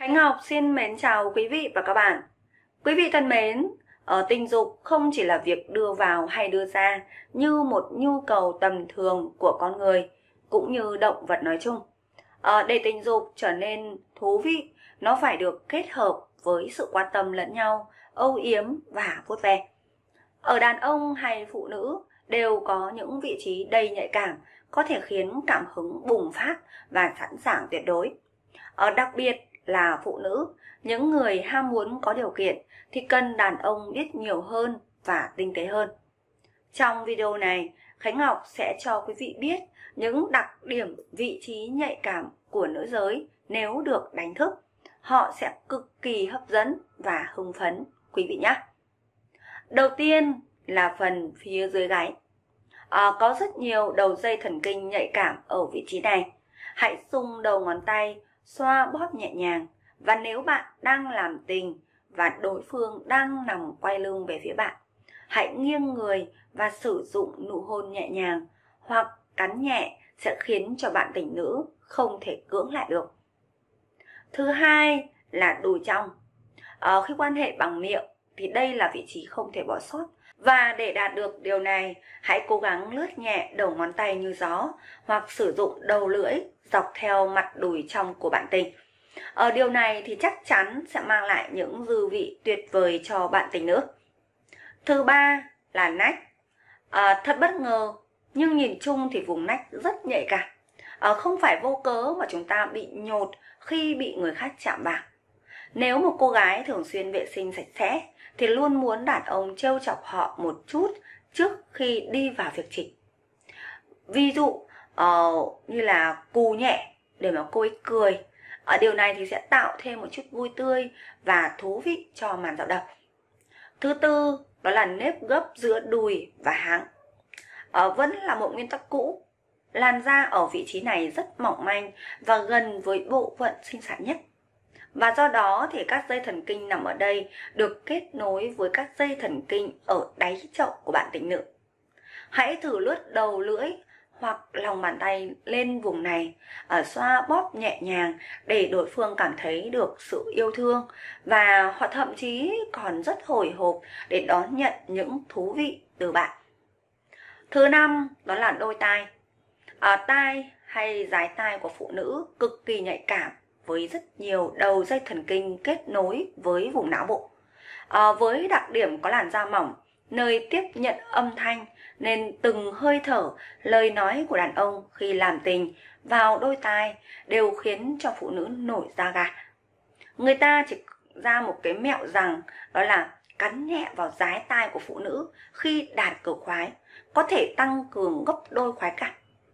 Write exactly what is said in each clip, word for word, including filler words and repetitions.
Khánh Ngọc xin mến chào quý vị và các bạn. Quý vị thân mến, ở tình dục không chỉ là việc đưa vào hay đưa ra như một nhu cầu tầm thường của con người, cũng như động vật nói chung. Ở để tình dục trở nên thú vị, nó phải được kết hợp với sự quan tâm lẫn nhau, âu yếm và vuốt ve. Ở đàn ông hay phụ nữ đều có những vị trí đầy nhạy cảm, có thể khiến cảm hứng bùng phát và sẵn sàng tuyệt đối. Ở đặc biệt là phụ nữ, những người ham muốn có điều kiện thì cần đàn ông biết nhiều hơn và tinh tế hơn. Trong video này, Khánh Ngọc sẽ cho quý vị biết những đặc điểm vị trí nhạy cảm của nữ giới nếu được đánh thức. Họ sẽ cực kỳ hấp dẫn và hưng phấn quý vị nhé. Đầu tiên là phần phía dưới gáy. À, có rất nhiều đầu dây thần kinh nhạy cảm ở vị trí này. Hãy dùng đầu ngón tay xoa bóp nhẹ nhàng, và nếu bạn đang làm tình và đối phương đang nằm quay lưng về phía bạn, hãy nghiêng người và sử dụng nụ hôn nhẹ nhàng hoặc cắn nhẹ sẽ khiến cho bạn tình nữ không thể cưỡng lại được. Thứ hai là đùi trong. À, khi quan hệ bằng miệng thì đây là vị trí không thể bỏ sót. Và để đạt được điều này, hãy cố gắng lướt nhẹ đầu ngón tay như gió hoặc sử dụng đầu lưỡi dọc theo mặt đùi trong của bạn tình. Ở điều này thì chắc chắn sẽ mang lại những dư vị tuyệt vời cho bạn tình nữ. Thứ ba là nách. À, thật bất ngờ, nhưng nhìn chung thì vùng nách rất nhạy cảm. À, không phải vô cớ mà chúng ta bị nhột khi bị người khác chạm vào. Nếu một cô gái thường xuyên vệ sinh sạch sẽ thì luôn muốn đàn ông trêu chọc họ một chút trước khi đi vào việc chính. Ví dụ uh, như là cù nhẹ để mà cô ấy cười. Ở điều này thì sẽ tạo thêm một chút vui tươi và thú vị cho màn dạo đầu. Thứ tư đó là nếp gấp giữa đùi và háng. uh, Vẫn là một nguyên tắc cũ. Làn da ở vị trí này rất mỏng manh và gần với bộ phận sinh sản nhất. Và do đó thì các dây thần kinh nằm ở đây được kết nối với các dây thần kinh ở đáy chậu của bạn tình nữ. Hãy thử lướt đầu lưỡi hoặc lòng bàn tay lên vùng này, ở xoa bóp nhẹ nhàng để đối phương cảm thấy được sự yêu thương, và họ thậm chí còn rất hồi hộp để đón nhận những thú vị từ bạn. Thứ năm đó là đôi tai. À, tai hay dái tai của phụ nữ cực kỳ nhạy cảm với rất nhiều đầu dây thần kinh kết nối với vùng não bộ. À, với đặc điểm có làn da mỏng, nơi tiếp nhận âm thanh, nên từng hơi thở, lời nói của đàn ông khi làm tình vào đôi tai đều khiến cho phụ nữ nổi da gà. Người ta chỉ ra một cái mẹo rằng đó là cắn nhẹ vào dái tai của phụ nữ khi đạt cực khoái, có thể tăng cường gấp đôi khoái cảm.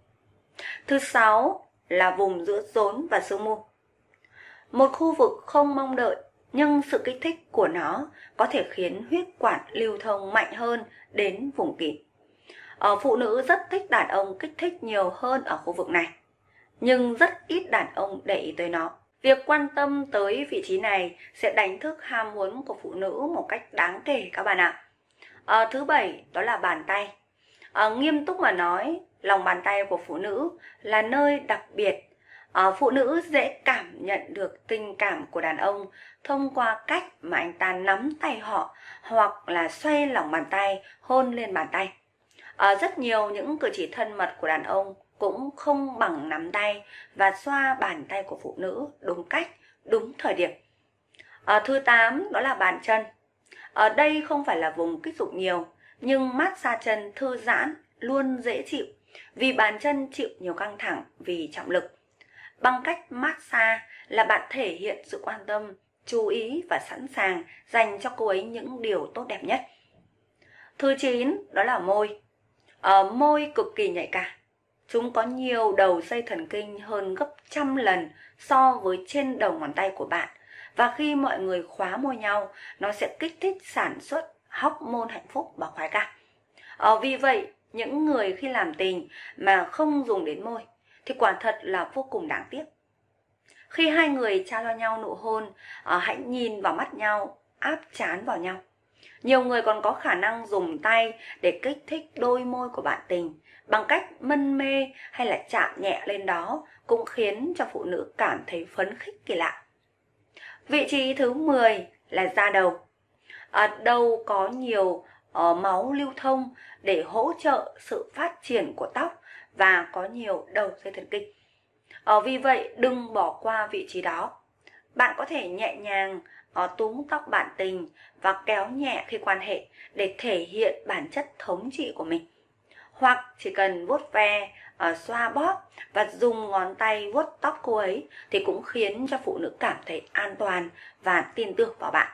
Thứ sáu là vùng giữa rốn và xương mu. Một khu vực không mong đợi, nhưng sự kích thích của nó có thể khiến huyết quản lưu thông mạnh hơn đến vùng kín. Ở phụ nữ rất thích đàn ông kích thích nhiều hơn ở khu vực này, nhưng rất ít đàn ông để ý tới nó. Việc quan tâm tới vị trí này sẽ đánh thức ham muốn của phụ nữ một cách đáng kể các bạn ạ. À, thứ bảy đó là bàn tay. À, nghiêm túc mà nói, lòng bàn tay của phụ nữ là nơi đặc biệt. À, phụ nữ dễ cảm nhận được tình cảm của đàn ông thông qua cách mà anh ta nắm tay họ hoặc là xoay lòng bàn tay, hôn lên bàn tay. À, rất nhiều những cử chỉ thân mật của đàn ông cũng không bằng nắm tay và xoa bàn tay của phụ nữ đúng cách, đúng thời điểm. À, thứ tám đó là bàn chân. Ở đây không phải là vùng kích dục nhiều, nhưng massage chân thư giãn luôn dễ chịu vì bàn chân chịu nhiều căng thẳng vì trọng lực. Bằng cách massage là bạn thể hiện sự quan tâm, chú ý và sẵn sàng dành cho cô ấy những điều tốt đẹp nhất. Thứ chín đó là môi. Ở môi cực kỳ nhạy cảm. Chúng có nhiều đầu dây thần kinh hơn gấp trăm lần so với trên đầu ngón tay của bạn. Và khi mọi người khóa môi nhau, nó sẽ kích thích sản xuất hormone hạnh phúc và khoái cảm. Ờ, vì vậy, những người khi làm tình mà không dùng đến môi thì quả thật là vô cùng đáng tiếc. Khi hai người trao cho nhau nụ hôn, à, hãy nhìn vào mắt nhau, áp trán vào nhau. Nhiều người còn có khả năng dùng tay để kích thích đôi môi của bạn tình bằng cách mân mê hay là chạm nhẹ lên đó, cũng khiến cho phụ nữ cảm thấy phấn khích kỳ lạ. Vị trí thứ mười là da đầu. À, đầu có nhiều uh, máu lưu thông để hỗ trợ sự phát triển của tóc và có nhiều đầu dây thần kinh. Uh, vì vậy đừng bỏ qua vị trí đó. Bạn có thể nhẹ nhàng uh, túm tóc bạn tình và kéo nhẹ khi quan hệ để thể hiện bản chất thống trị của mình. Hoặc chỉ cần vuốt ve, uh, xoa bóp và dùng ngón tay vuốt tóc cô ấy thì cũng khiến cho phụ nữ cảm thấy an toàn và tin tưởng vào bạn.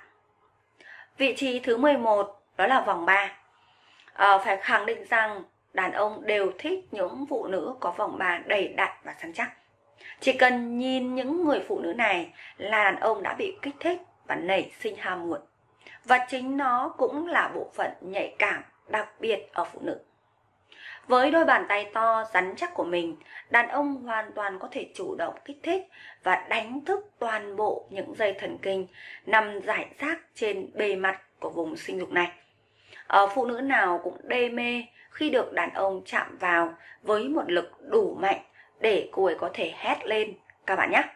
Vị trí thứ mười một đó là vòng ba. À, phải khẳng định rằng đàn ông đều thích những phụ nữ có vòng ba đầy đặn và săn chắc. Chỉ cần nhìn những người phụ nữ này là đàn ông đã bị kích thích và nảy sinh ham muốn. Và chính nó cũng là bộ phận nhạy cảm đặc biệt ở phụ nữ. Với đôi bàn tay to rắn chắc của mình, đàn ông hoàn toàn có thể chủ động kích thích và đánh thức toàn bộ những dây thần kinh nằm rải rác trên bề mặt của vùng sinh dục này. Ở phụ nữ nào cũng đê mê khi được đàn ông chạm vào với một lực đủ mạnh để cô ấy có thể hét lên các bạn nhé.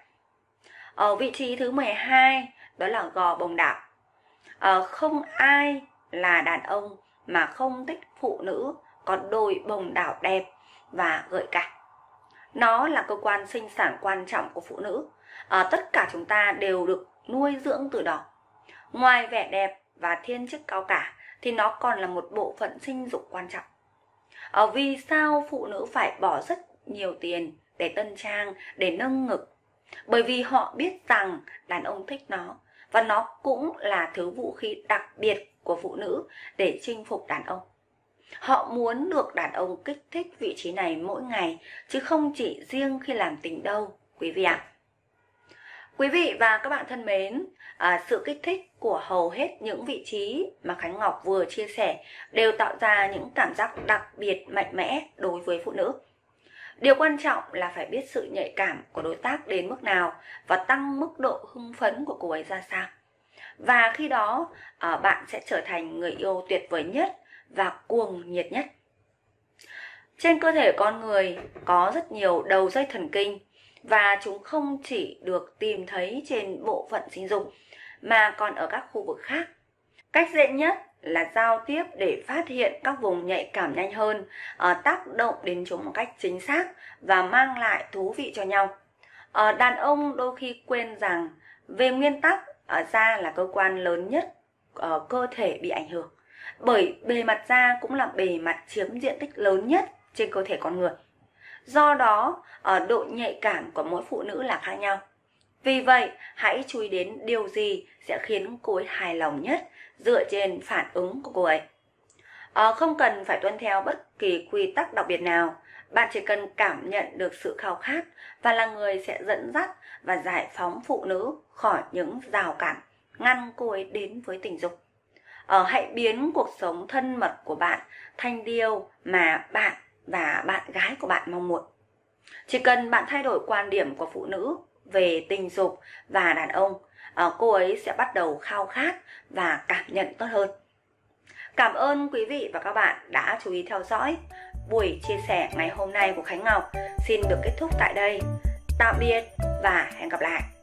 Ở vị trí thứ mười hai đó là gò bồng đảo. À, không ai là đàn ông mà không thích phụ nữ có đôi bồng đảo đẹp và gợi cảm. Nó là cơ quan sinh sản quan trọng của phụ nữ. À, tất cả chúng ta đều được nuôi dưỡng từ đó. Ngoài vẻ đẹp và thiên chức cao cả thì nó còn là một bộ phận sinh dục quan trọng. À, vì sao phụ nữ phải bỏ rất nhiều tiền để tân trang, để nâng ngực? Bởi vì họ biết rằng đàn ông thích nó và nó cũng là thứ vũ khí đặc biệt của phụ nữ để chinh phục đàn ông. Họ muốn được đàn ông kích thích vị trí này mỗi ngày, chứ không chỉ riêng khi làm tình đâu, quý vị ạ. Quý vị và các bạn thân mến, à, sự kích thích của hầu hết những vị trí mà Khánh Ngọc vừa chia sẻ đều tạo ra những cảm giác đặc biệt mạnh mẽ đối với phụ nữ. Điều quan trọng là phải biết sự nhạy cảm của đối tác đến mức nào và tăng mức độ hưng phấn của cô ấy ra sao. Và khi đó à, bạn sẽ trở thành người yêu tuyệt vời nhất và cuồng nhiệt nhất. Trên cơ thể con người có rất nhiều đầu dây thần kinh và chúng không chỉ được tìm thấy trên bộ phận sinh dục mà còn ở các khu vực khác. Cách dễ nhất là giao tiếp để phát hiện các vùng nhạy cảm nhanh hơn, uh, tác động đến chúng một cách chính xác và mang lại thú vị cho nhau. Uh, đàn ông đôi khi quên rằng về nguyên tắc uh, da là cơ quan lớn nhất uh, cơ thể bị ảnh hưởng, bởi bề mặt da cũng là bề mặt chiếm diện tích lớn nhất trên cơ thể con người. Do đó, ở độ nhạy cảm của mỗi phụ nữ là khác nhau. Vì vậy, hãy chú ý đến điều gì sẽ khiến cô ấy hài lòng nhất dựa trên phản ứng của cô ấy. À, không cần phải tuân theo bất kỳ quy tắc đặc biệt nào. Bạn chỉ cần cảm nhận được sự khao khát và là người sẽ dẫn dắt và giải phóng phụ nữ khỏi những rào cản, ngăn cô ấy đến với tình dục. À, hãy biến cuộc sống thân mật của bạn thành điều mà bạn và bạn gái của bạn mong muốn. Chỉ cần bạn thay đổi quan điểm của phụ nữ về tình dục và đàn ông, cô ấy sẽ bắt đầu khao khát và cảm nhận tốt hơn. Cảm ơn quý vị và các bạn đã chú ý theo dõi. Buổi chia sẻ ngày hôm nay của Khánh Ngọc xin được kết thúc tại đây. Tạm biệt và hẹn gặp lại.